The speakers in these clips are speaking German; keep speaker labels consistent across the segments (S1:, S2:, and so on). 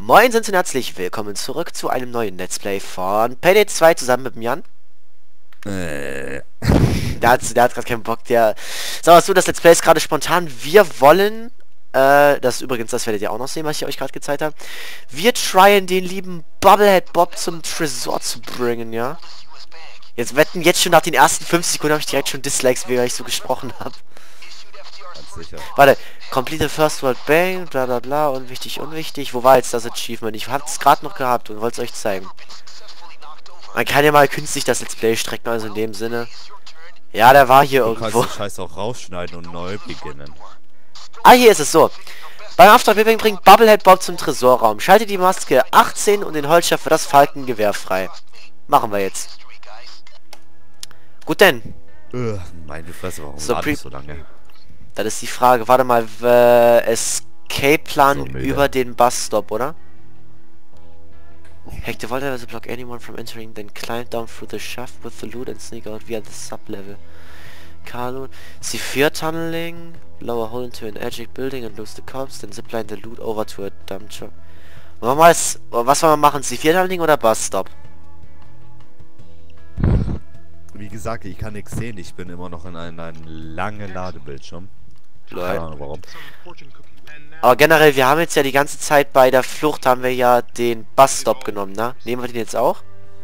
S1: Moin und herzlich willkommen zurück zu einem neuen Let's Play von Payday 2 zusammen mit dem Jan. Der hat gerade keinen Bock, der... Sag mal so, das Let's Play ist gerade spontan. Wir wollen... das übrigens, das werdet ihr auch noch sehen, was ich euch gerade gezeigt habe. Wir tryen den lieben Bubblehead Bob zum Tresor zu bringen, ja? Jetzt wetten, jetzt schon nach den ersten 5 Sekunden habe ich direkt schon Dislikes, wie ich so gesprochen habe.
S2: Sicher.
S1: Warte, complete the first world bang, bla bla bla, unwichtig, unwichtig. Wo war jetzt das Achievement? Ich hab's es gerade noch gehabt und wollte es euch zeigen. Man kann ja mal künstlich das Let's Play strecken, also in dem Sinne. Ja, der war hier irgendwo.
S2: Du kannst den Scheiß auch rausschneiden und neu beginnen.
S1: Ah, hier ist es so. Beim Auftrag bringt Bubblehead Bob zum Tresorraum. Schalte die Maske 18 und den Holzschaft für das Falkengewehr frei. Machen wir jetzt. Gut denn.
S2: Meine Fresse, warum
S1: So,
S2: so lange?
S1: Das ist die Frage. Warte mal, Escape-Plan
S2: So,
S1: über den Busstop, oder? Hack the vault to block anyone from entering, then climb down through the shaft with the loot and sneak out via the sub-level. Carlo, C4 tunneling, blow a hole into an edgic building and lose the cops, then zipline the loot over to a dump truck. Was wollen wir machen? C4 tunneling oder Busstop?
S2: Wie gesagt, ich kann nichts sehen. Ich bin immer noch in einem langen Ladebildschirm. Keine Ahnung warum.
S1: Aber generell, wir haben jetzt ja die ganze Zeit bei der Flucht haben wir ja den Busstop genommen, ne? Nehmen wir den jetzt auch?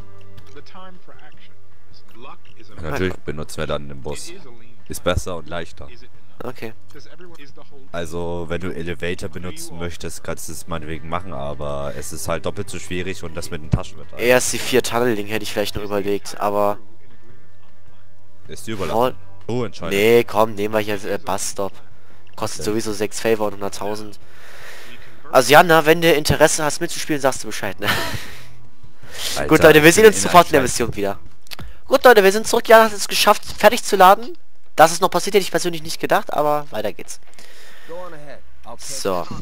S2: Natürlich benutzen wir dann den Bus. Ist besser und leichter.
S1: Okay.
S2: Also, wenn du Elevator benutzen möchtest, kannst du es meinetwegen machen, aber es ist halt doppelt so schwierig und das mit den Taschen wird halt.
S1: Erst die 4 Tunneling hätte ich vielleicht noch überlegt, aber...
S2: Ist die überlassen. Oh, entscheidend.
S1: Nee, komm, nehmen wir hier Busstop. Kostet sowieso 6 Favor und 100.000. Also Jana, wenn du Interesse hast mitzuspielen, sagst du Bescheid, ne?
S2: Alter,
S1: Gut, Leute, wir sehen uns sofort in der Mission wieder. Gut, Leute, wir sind zurück. Jana hat es geschafft, fertig zu laden. Dass es noch passiert, hätte ich persönlich nicht gedacht, aber weiter geht's. So.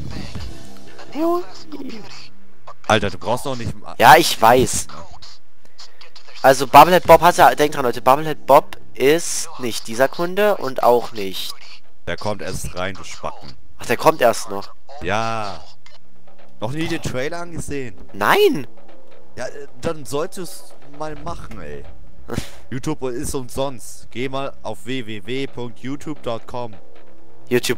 S2: Alter, du brauchst doch nicht...
S1: Ja, ich weiß. Also Bubblehead Bob hat ja... Denkt dran, Leute, Bubblehead Bob ist nicht dieser Kunde und auch nicht...
S2: Der kommt erst rein, du Spacken.
S1: Ach, der kommt erst noch.
S2: Ja. Noch nie den Trailer angesehen.
S1: Nein!
S2: Ja, dann solltest du mal machen, ey. YouTube ist umsonst. Geh mal auf www.youtube.com.
S1: YouTube...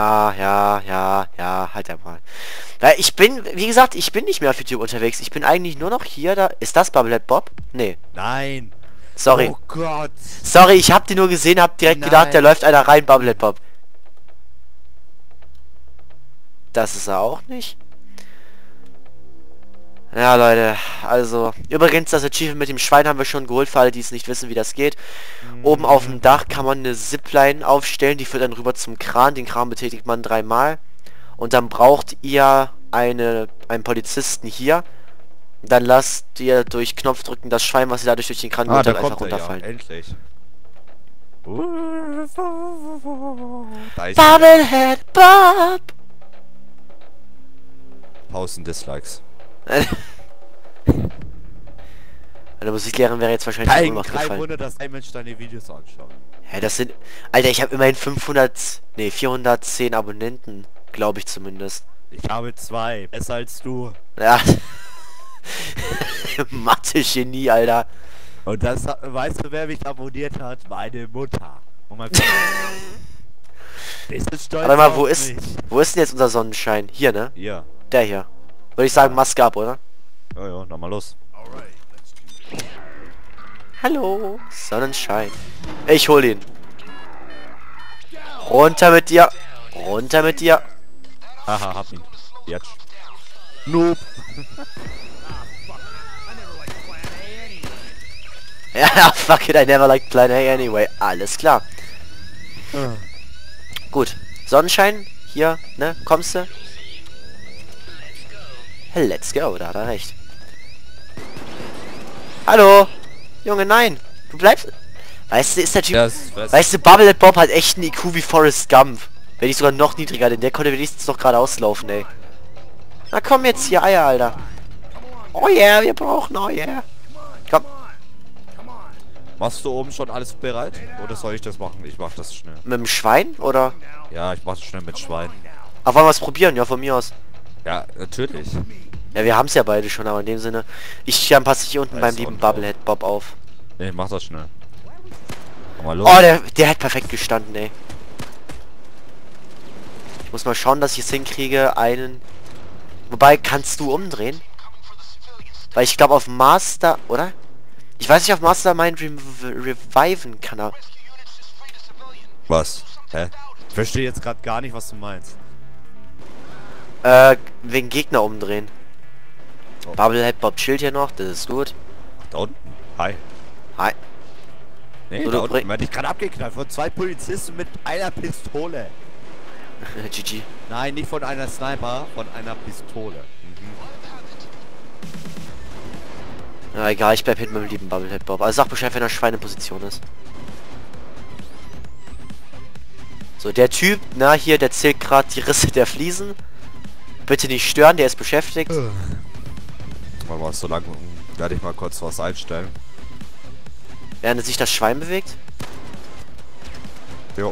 S1: Ja, halt einmal. Weil ich bin, wie gesagt, ich bin nicht mehr auf YouTube unterwegs. Ich bin eigentlich nur noch hier, da... Ist das Bubblehead Bob? Nee.
S2: Nein.
S1: Sorry.
S2: Oh Gott.
S1: Sorry, ich hab den nur gesehen, hab direkt
S2: Nein.
S1: gedacht, da läuft einer rein, Bubblehead Bob. Das ist er auch nicht. Ja, Leute, also... Übrigens, das Achievement mit dem Schwein haben wir schon geholt, für alle, die es nicht wissen, wie das geht. Oben auf dem Dach kann man eine Zipline aufstellen, die führt dann rüber zum Kran. Den Kran betätigt man 3-mal. Und dann braucht ihr einen Polizisten hier. Dann lasst ihr durch Knopfdrücken das Schwein, was ihr dadurch durch den Kran holt,
S2: Da
S1: dann einfach
S2: kommt er, ja,
S1: runterfallen.
S2: endlich. Da ist
S1: Bubblehead Bob!
S2: Pausen Dislikes.
S1: Eine Musiklehrerin wäre jetzt wahrscheinlich
S2: Kein
S1: immer noch gefallen.
S2: Wunder, dass ein Mensch deine Videos anschaut.
S1: Ja, das sind... Alter, ich habe immerhin 410 Abonnenten, glaube ich zumindest.
S2: Ich habe 2. Besser als du.
S1: Ja. Mathe-Genie, Alter.
S2: Und das, weißt du, wer mich abonniert hat? Meine Mutter. Und mein Vater. Ist stolz
S1: Warte mal,
S2: auf
S1: wo ist denn jetzt unser Sonnenschein? Hier, ne?
S2: Ja.
S1: Der hier. Würde ich sagen, Maske ab, oder?
S2: Ja, nochmal los.
S1: Hallo, Sonnenschein. Ich hol ihn. Runter mit dir. Runter mit dir.
S2: Haha, hab ihn. Jetzt. Noob.
S1: Ja, fuck it, I never liked Plan A anyway. Alles klar. Gut. Sonnenschein. Hier, ne? Kommst du? Let's go, da hat er recht. Hallo? Junge, nein. Du bleibst... Weißt du, ist der Typ... Weißt du, Bubblehead Bob hat echt einen IQ wie Forrest Gump. Wenn nicht sogar noch niedriger, denn der konnte wenigstens noch geradeaus laufen, ey. Na komm jetzt hier, Eier, Alter. Oh yeah, wir brauchen, oh yeah. Komm.
S2: Machst du oben schon alles bereit? Oder soll ich das machen? Ich mach das schnell.
S1: Mit dem Schwein, oder?
S2: Ja, ich mach das schnell mit Schwein.
S1: Aber wollen wir es probieren? Ja, von mir aus.
S2: Ja, natürlich.
S1: Ja, wir haben es ja beide schon, aber in dem Sinne... Ich passe hier unten beim lieben Bubblehead Bob auf.
S2: Nee, mach das schnell. Komm mal los.
S1: Oh, der hat perfekt gestanden, ey. Ich muss mal schauen, dass ich es hinkriege, einen... Wobei, kannst du umdrehen? Weil ich glaube auf Master, oder? Ich weiß nicht, auf Master Mind reviven kann er.
S2: Was? Hä? Ich verstehe jetzt gerade gar nicht, was du meinst.
S1: Wegen Gegner umdrehen. Oh. Bubblehead Bob chillt hier noch, das ist gut.
S2: Da unten. Hi.
S1: Hi.
S2: Nee, so, da unten werde ich gerade abgeknallt von 2 Polizisten mit einer Pistole.
S1: GG.
S2: Nein, nicht von einer Sniper, von einer Pistole.
S1: Ja, egal, ich bleib hinten mit dem lieben Bubblehead Bob. Also sag Bescheid, wenn er Schweineposition ist. So, der Typ, na hier, der zählt gerade die Risse der Fliesen. Bitte nicht stören, der ist beschäftigt.
S2: Aber so lange werde ich mal kurz was einstellen.
S1: Während sich das Schwein bewegt?
S2: Jo.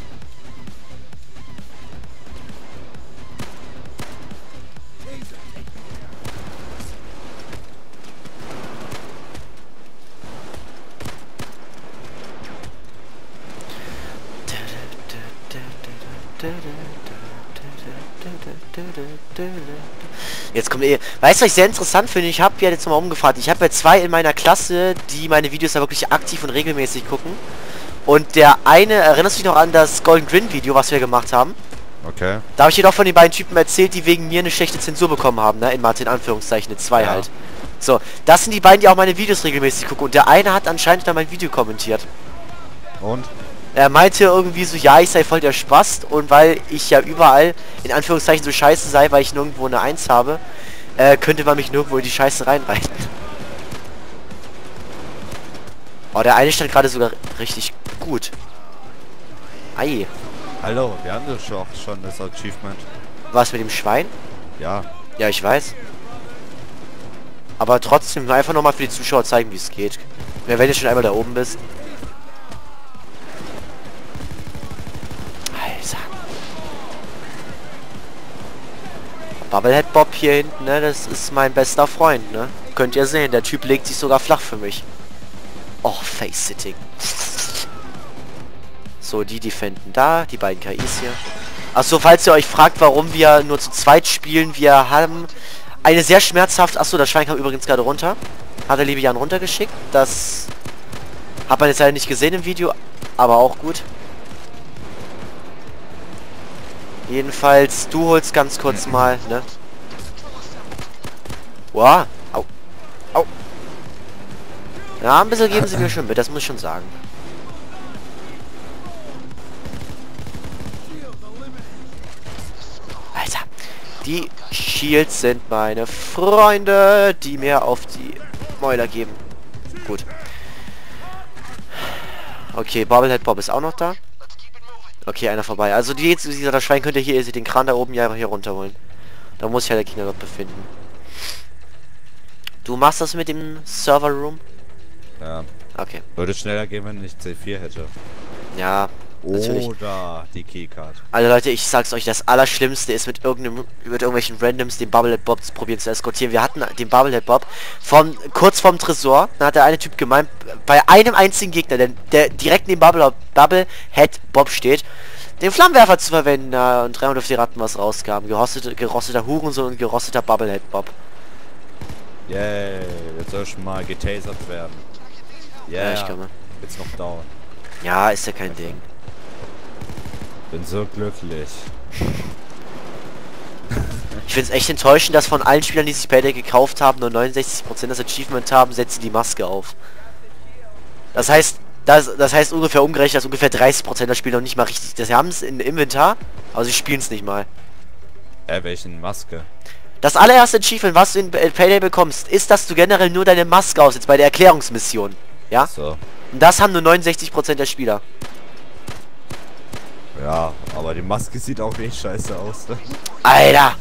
S1: Jetzt kommt weißt du, was ich sehr interessant finde? Ich habe ja jetzt mal umgefragt. Ich habe ja 2 in meiner Klasse, die meine Videos da wirklich aktiv und regelmäßig gucken. Und der eine, erinnerst du dich noch an das Golden Grin Video, was wir gemacht haben?
S2: Okay.
S1: Da habe ich dir doch von den beiden Typen erzählt, die wegen mir eine schlechte Zensur bekommen haben, ne? In Mathe, in Anführungszeichen, 2
S2: ja.
S1: halt. So, das sind die beiden, die auch meine Videos regelmäßig gucken. Und der eine hat anscheinend dann mein Video kommentiert.
S2: Und?
S1: Er meinte irgendwie so, ja, ich sei voll der Spast. Und weil ich ja überall, in Anführungszeichen, so scheiße sei, weil ich nirgendwo eine 1 habe, könnte man mich nirgendwo in die Scheiße reinreiten. Oh, der eine stand gerade sogar richtig gut. Ei.
S2: Hallo, wir haben das schon das Achievement.
S1: Was mit dem Schwein?
S2: Ja.
S1: Ja, ich weiß. Aber trotzdem einfach nochmal für die Zuschauer zeigen, wie es geht. Ja, wenn du schon einmal da oben bist. Alter. Bubblehead Bob hier hinten, ne? Das ist mein bester Freund, ne? Könnt ihr sehen, der Typ legt sich sogar flach für mich. Och, Face-Sitting. So, die defenden da, die beiden KIs hier. Achso, falls ihr euch fragt, warum wir nur zu zweit spielen, wir haben eine sehr schmerzhaft... Achso, das Schwein kam übrigens gerade runter. Hat der liebe Jan runtergeschickt. Das hat man jetzt leider nicht gesehen im Video, aber auch gut. Jedenfalls, du holst ganz kurz mal, ne? Wow. Au. Au. Ja, ein bisschen geben sie mir schon mit, das muss ich schon sagen. Alter. Die Shields sind meine Freunde, die mir auf die Mäuler geben. Gut. Okay, Bubblehead Bob ist auch noch da. Okay, einer vorbei. Also dieser Schwein könnt ihr hier, ihr seht den Kran da oben, ja einfach hier runterholen. Da muss sich ja der Gegner dort befinden. Du machst das mit dem Server Room?
S2: Ja.
S1: Okay.
S2: Würde schneller gehen, wenn ich C4 hätte.
S1: Ja, natürlich.
S2: Oder die Keycard.
S1: Also Leute, ich sag's euch, das Allerschlimmste ist mit irgendwelchen Randoms den Bubblehead Bob zu probieren zu eskortieren. Wir hatten den Bubblehead Bob kurz vorm Tresor, da hat der eine Typ gemeint, bei einem einzigen Gegner, der direkt neben Bubblehead Bob steht, den Flammenwerfer zu verwenden, und 300 auf die Ratten was rauskam. Gerosteter Hurensohn und gerosteter Bubblehead Bob.
S2: Yay, jetzt soll schon mal getasert werden.
S1: Yeah. Ja, ich komme.
S2: Jetzt noch dauern.
S1: Ja, ist ja kein Ding.
S2: Bin so glücklich.
S1: Ich finde es echt enttäuschend, dass von allen Spielern, die sich Payday gekauft haben, nur 69% das Achievement haben, setzen die Maske auf. Das heißt ungefähr umgerechnet, dass ungefähr 30% der Spieler noch nicht mal richtig... Das haben es im Inventar, aber sie spielen es nicht mal.
S2: Welchen Maske?
S1: Das allererste Achievement, was du in Payday bekommst, ist, dass du generell nur deine Maske aussetzt bei der Erklärungsmission. Ja?
S2: So.
S1: Und das haben nur 69% der Spieler.
S2: Ja, aber die Maske sieht auch nicht scheiße aus, ne?
S1: Alter!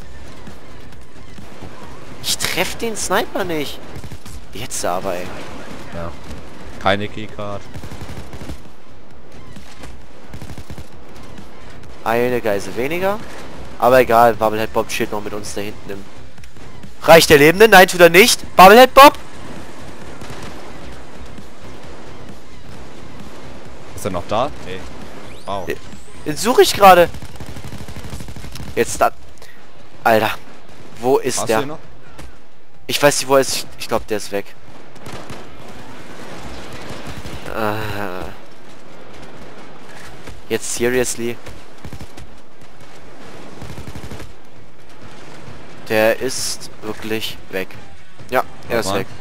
S1: Ich treffe den Sniper nicht. Jetzt aber, ey.
S2: Ja. Keine Keycard.
S1: Eine Geise weniger. Aber egal, Bubblehead Bob steht noch mit uns da hinten Reich der Lebenden? Nein, tut er nicht. Bubblehead Bob?
S2: Ist er noch da? Nee. Wow.
S1: Den suche ich gerade. Jetzt dann. Alter. Wo ist
S2: Hast
S1: der?
S2: du ihn noch?
S1: Ich weiß nicht, wo er ist. Ich glaube, der ist weg. Jetzt seriously. Der ist wirklich weg. Ja, er ist weg.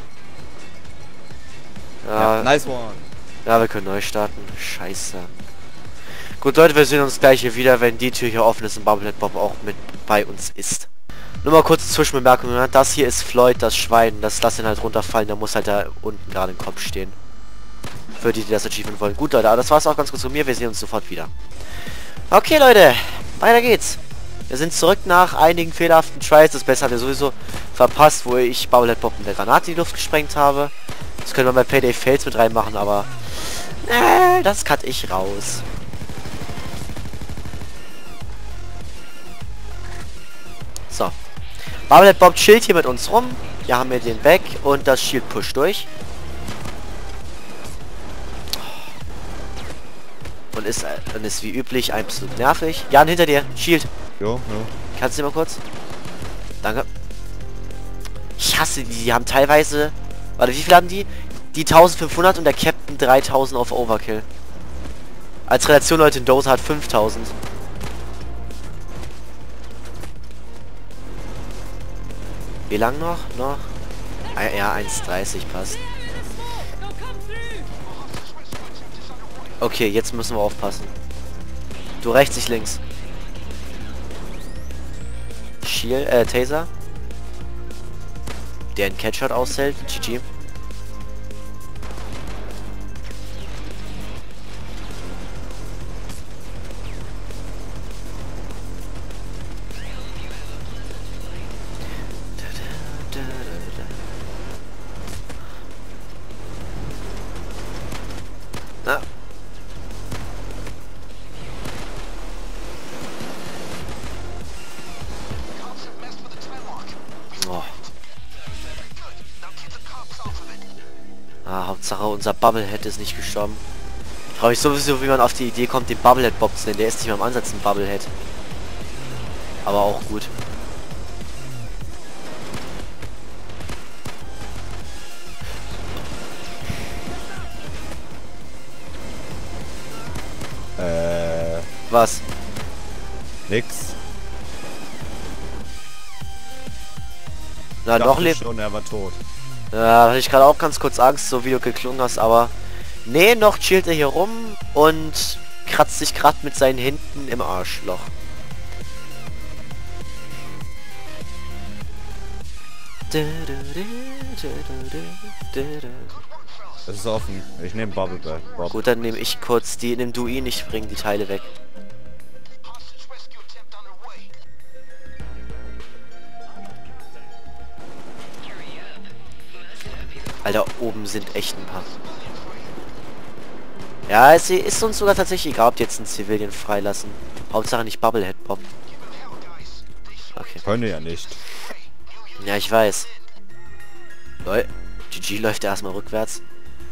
S2: Ja, nice one.
S1: Ja, wir können neu starten. Scheiße. Gut, Leute, wir sehen uns gleich hier wieder, wenn die Tür hier offen ist und Bubblehead Bob auch mit bei uns ist. Nur mal kurz Zwischenbemerkung. Das hier ist Floyd, das Schwein. Lass ihn halt runterfallen. Der muss halt da unten gerade im Kopf stehen. Für die, die das Achievement wollen. Gut, Leute, aber das war's auch ganz kurz von mir. Wir sehen uns sofort wieder. Okay, Leute. Weiter geht's. Wir sind zurück nach einigen fehlerhaften Tries. Das Beste hat er sowieso verpasst, wo ich Bubblehead Bob mit der Granate in die Luft gesprengt habe. Das können wir bei Payday Fails mit reinmachen, aber... das cut ich raus. So. Bubblehead Bob chillt hier mit uns rum. Hier haben wir den weg und das Shield Push durch. Und ist wie üblich absolut nervig. Jan, hinter dir. Shield.
S2: Jo.
S1: Kannst du mal kurz? Danke. Ich hasse die. Die haben teilweise... Warte, wie viel haben die? Die 1500 und der Captain 3000 auf Overkill. Als Relation, Leute, ein Dose hat 5000. Wie lang noch? Ja, 1,30 passt. Okay, jetzt müssen wir aufpassen. Du rechts, ich links. Shield, Taser. Der einen Catshot aushält. GG. Na. Oh. Hauptsache unser Bubblehead ist nicht gestorben. Ich frage mich sowieso, wie man auf die Idee kommt, den Bubblehead Bob zu nennen. Der ist nicht mehr im Ansatz ein Bubblehead. Aber auch gut. Was?
S2: Nix.
S1: Na, noch lebt.
S2: Schon, er war tot.
S1: Ja, hatte ich gerade auch ganz kurz Angst, so wie du geklungen hast, aber... Nee, noch chillt er hier rum und kratzt sich gerade mit seinen Händen im Arschloch.
S2: Es ist offen. Ich nehme Bubblehead Bob.
S1: Gut, dann nehme ich kurz die, nimm du ihn, ich bringe die Teile weg. Alter, oben sind echt ein paar. Ja, es ist uns sogar tatsächlich egal, ob die jetzt einen Civilian freilassen. Hauptsache nicht Bubblehead Bob. Okay.
S2: Können ja nicht.
S1: Ja, ich weiß. Lol. GG läuft erstmal rückwärts.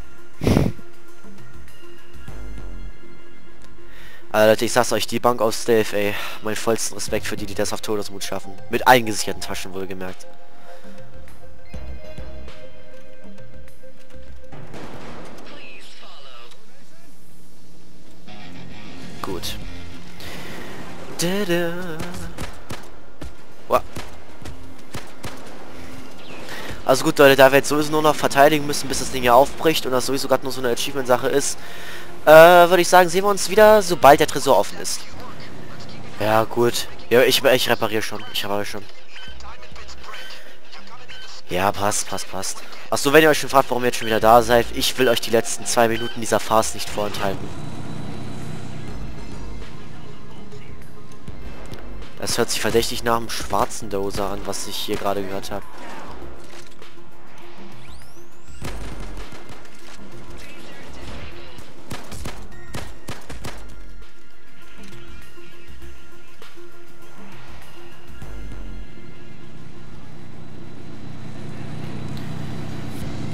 S1: Also Leute, ich sag's euch, die Bank aus Stealth, ey. Mein vollsten Respekt für die, die das auf Todesmut schaffen. Mit eingesicherten Taschen wohlgemerkt. Gut. Wow. Also gut, Leute, da wir jetzt sowieso nur noch verteidigen müssen, bis das Ding hier aufbricht und das sowieso gerade nur so eine Achievement-Sache ist, würde ich sagen, sehen wir uns wieder, sobald der Tresor offen ist. Ja, gut. Ja, ich repariere schon. Ich repariere schon. Ja, passt. Achso, wenn ihr euch schon fragt, warum ihr jetzt schon wieder da seid, ich will euch die letzten 2 Minuten dieser Farce nicht vorenthalten. Das hört sich verdächtig nach einem schwarzen Dozer an, was ich hier gerade gehört habe.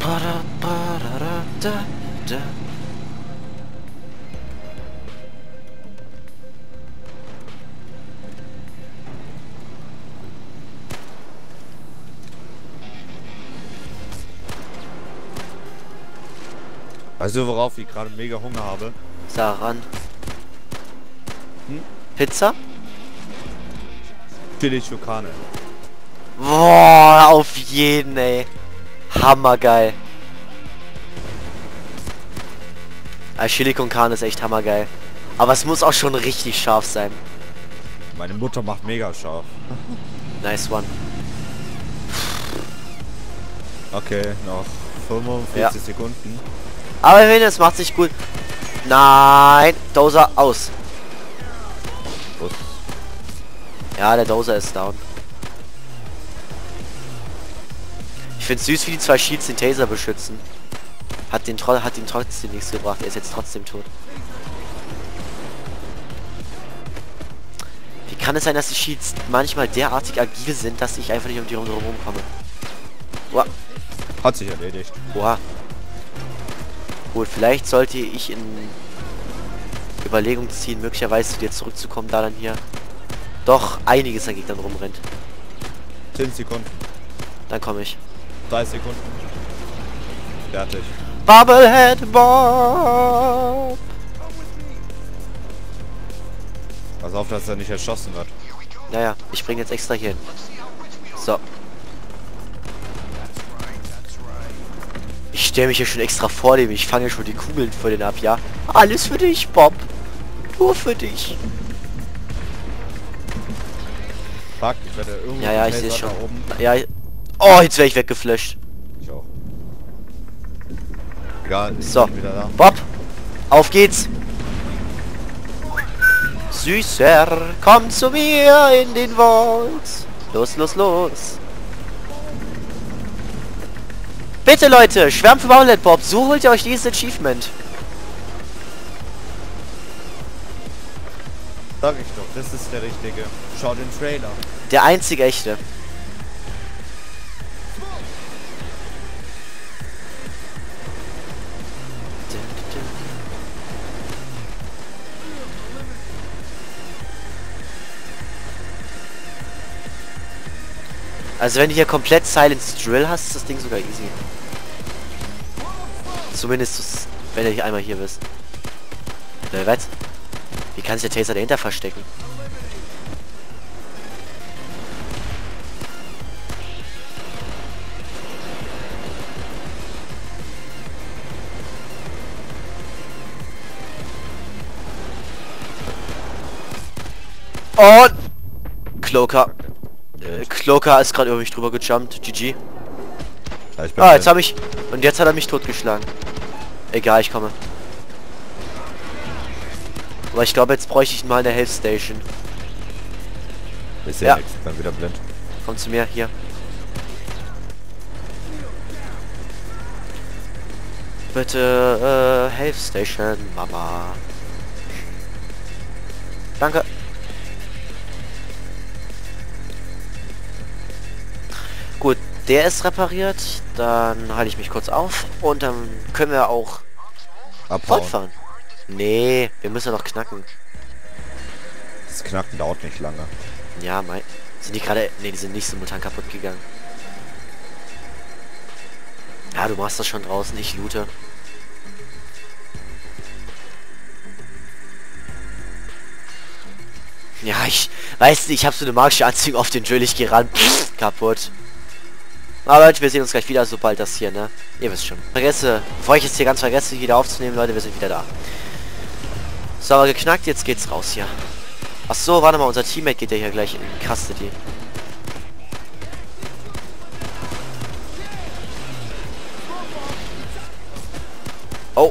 S2: Weißt du, worauf ich gerade mega Hunger habe?
S1: Daran. Pizza?
S2: Chili Chukane.
S1: Boah, auf jeden, ey. Hammergeil. Chili con Carne ist echt hammergeil. Aber es muss auch schon richtig scharf sein.
S2: Meine Mutter macht mega scharf.
S1: Nice one.
S2: Okay, noch 45
S1: Ja.
S2: Sekunden.
S1: Aber ich finde, es macht sich gut. Nein, Dozer aus.
S2: Gut.
S1: Ja, der Dozer ist down. Ich finde es süß, wie die zwei Shields den Taser beschützen. Hat ihm trotzdem nichts gebracht. Er ist jetzt trotzdem tot. Wie kann es sein, dass die Shields manchmal derartig agil sind, dass ich einfach nicht um die Runde rumkomme? Wow.
S2: Hat sich erledigt.
S1: Oha. Gut, vielleicht sollte ich in Überlegung ziehen, möglicherweise zu dir zurückzukommen, da dann hier doch einiges an Gegnern rumrennt.
S2: 10 Sekunden.
S1: Dann komme ich.
S2: 3 Sekunden. Fertig.
S1: Bubblehead Bob!
S2: Pass auf, dass er nicht erschossen wird.
S1: Naja, ich bringe jetzt extra hier hin. So. Ich stelle mich hier schon extra vor dem. Ich fange schon die Kugeln vor den ab, ja? Alles für dich, Bob. Nur für dich.
S2: Fuck, ich werde irgendwo...
S1: Ja, ich sehe es schon.
S2: Oben.
S1: Ja. Oh, jetzt wäre ich weggeflasht.
S2: Ich auch. Egal, ich
S1: So.
S2: bin wieder da.
S1: Bob, auf geht's. Süßer, komm zu mir in den Vault. Los, los, los. Bitte Leute, schwärmt für Bubblehead Bob. So holt ihr euch dieses Achievement.
S2: Sag ich doch, das ist der richtige. Schau den Trailer.
S1: Der einzige echte. Also wenn du hier komplett Silence Drill hast, ist das Ding sogar easy. Zumindest wenn du hier einmal hier bist. Was? Wie kann sich der Taser dahinter verstecken? Und Cloaker. Cloaker ist gerade über mich drüber gejumpt. GG.
S2: Ja, ich bin
S1: Ah, jetzt habe ich... Und jetzt hat er mich totgeschlagen. Egal, ich komme. Aber ich glaube, jetzt bräuchte ich mal eine Health Station.
S2: Ich sehe
S1: Ja.
S2: nichts, dann wieder blind.
S1: Komm zu mir, hier. Bitte, Health Station, Mama. Danke. Gut, der ist repariert. Dann halte ich mich kurz auf. Und dann können wir auch
S2: Abhauen.
S1: fortfahren. Nee, wir müssen noch knacken.
S2: Das Knacken dauert nicht lange.
S1: Ja, mein... Sind die gerade... Nee, die sind nicht simultan kaputt gegangen. Ja, du machst das schon draußen. Ich loote. Ja, ich... Weißt du, ich habe so eine magische Anziehung auf den Drill. Ich gehe ran. Kaputt. Aber Leute, wir sehen uns gleich wieder, sobald das hier, ne? Ihr wisst schon. Bevor ich jetzt hier ganz vergesse, wieder aufzunehmen, Leute, wir sind wieder da. So, aber geknackt, jetzt geht's raus hier. Ach so, warte mal, unser Teammate geht ja hier gleich in Custody. Oh.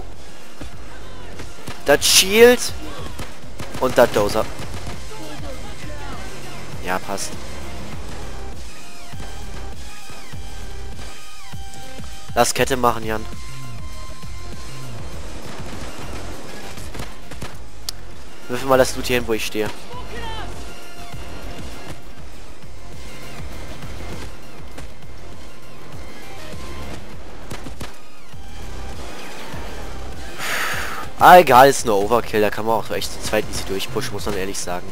S1: Das Shield und das Dozer. Ja, passt. Lass Kette machen, Jan. Würfel mal das Loot hier hin, wo ich stehe. Ah, egal, ist nur Overkill. Da kann man auch echt zu zweit easy durchpushen, muss man ehrlich sagen.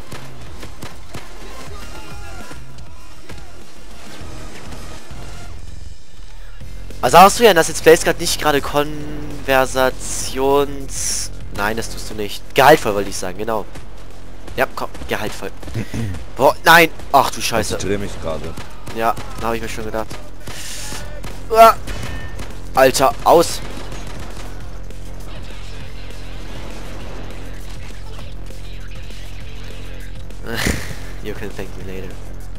S1: Also hast du ja in das Let's Play gerade nicht gerade Konversations... Nein, das tust du nicht. Gehaltvoll wollte ich sagen, genau. Ja, komm, gehaltvoll. Boah, nein! Ach du Scheiße.
S2: Ich dreh mich gerade.
S1: Ja, da habe ich mir schon gedacht. Uah. Alter, aus! You can thank me later.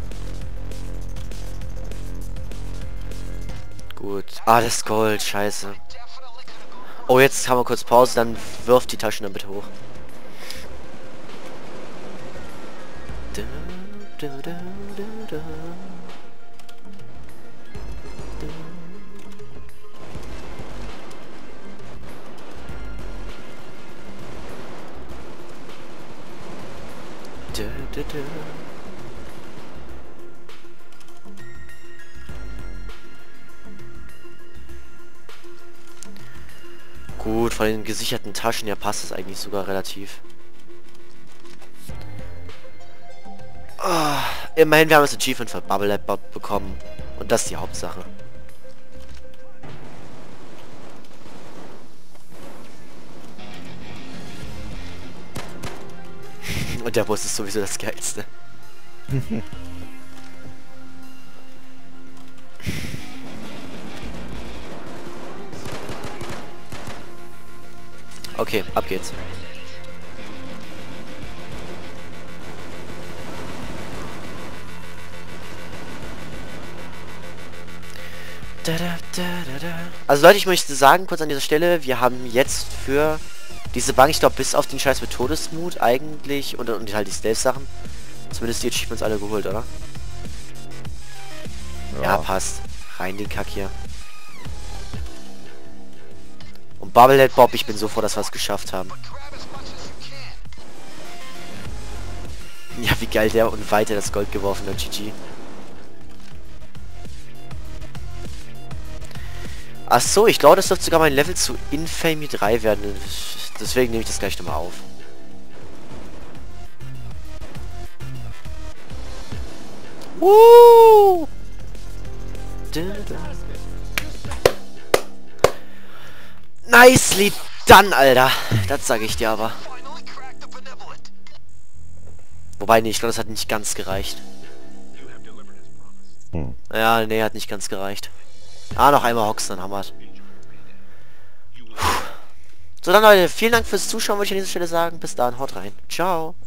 S1: Gut. Ah, das ist Gold, scheiße. Oh, jetzt haben wir kurz Pause, dann wirft die Taschen dann bitte hoch. Gut, von den gesicherten Taschen, ja, passt es eigentlich sogar relativ. Oh, immerhin, wir haben das Achievement für Bubble Lab Bot bekommen. Und das ist die Hauptsache. Und der Bus ist sowieso das Geilste. Okay, ab geht's. Also Leute, ich möchte sagen, kurz an dieser Stelle, wir haben jetzt für diese Bank, ich glaube bis auf den Scheiß mit Todesmut eigentlich und halt die Stealth-Sachen, zumindest die Achievements alle geholt, oder? Ja, passt. Rein den Kack hier. Und Bubblehead Bob, ich bin so froh, dass wir es geschafft haben. Ja, wie geil der und weiter das Gold geworfen hat, GG. Ach so, ich glaube, das dürfte sogar mein Level zu Infamy 3 werden. Deswegen nehme ich das gleich nochmal auf. Woo! Nicely done, Alter. Das sage ich dir aber. Wobei, nee, ich glaube, das hat nicht ganz gereicht. Ja, nee, hat nicht ganz gereicht. Ah, noch einmal Hox, dann haben wir es. So, dann Leute, vielen Dank fürs Zuschauen, würde ich an dieser Stelle sagen. Bis dann, haut rein. Ciao.